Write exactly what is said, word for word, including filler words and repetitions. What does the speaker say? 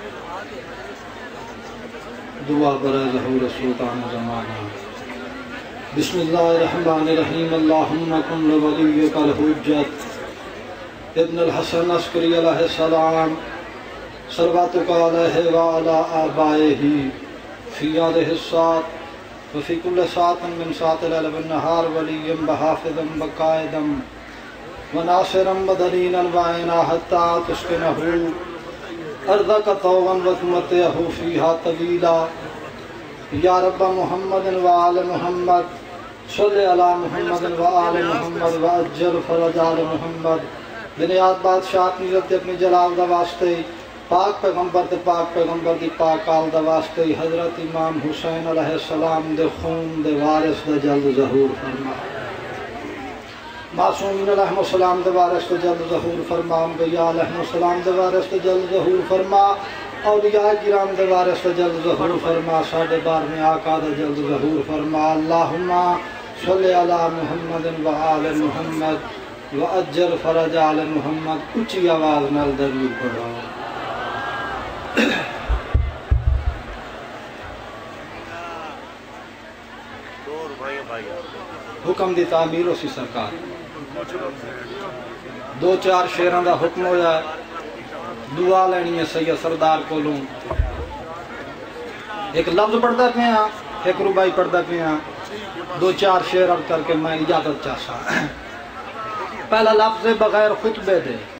دعا برائے ظہور سلطان زمانہ۔ بسم اللہ الرحمن الرحیم۔ اللہم کن لولیک الحجت ابن الحسن عسکری علیہ السلام صلواتک علیہ وعلی آبائہ فی هذه الساعة وفي كل ساعة من ساعات الليل والنهار وليا وحافظا وقائدا وناصرا ودليلا وعينا حتى تسكنه أرضك طوعا وتمتعه فيها طويلا يا رب محمد وآل محمد صل على محمد وآل محمد وأجل فرج آل محمد۔ بنیاد بادشاہت نیت اپنی جلال دا واسطے پاک پیغمبر دے پاک پیغمبر دی پاک آل دا واسطے حضرت امام حسین علیہ السلام دے خون دے وارث دا جلد ظہور فرما۔ معصومین علیہ السلام دے وارث دا جلد ظہور فرما۔ انبیاء علیہ السلام دے وارث دا جلد ظہور فرما۔ اولیاء کرام دے وارث دا جلد ظہور فرما۔ ساڈے بارہویں آقا دا جلد ظہور فرما۔ اللہم صلی علی محمد وآل محمد وأجل فرج آل محمد۔ اچھی آواز نال درود پڑھو۔ حکم دی تعمیر اسی سرکار دو چار شیران دا حکم ہو جائے دعا لینی ہے سید سردار کولوں ایک لفظ پڑھتا پہ ہاں ایک ربائی پڑھتا پہ ہاں دو چار شیر عرض کر کے میں اجازت چاہتا پہلا لفظ بغیر خطبے دے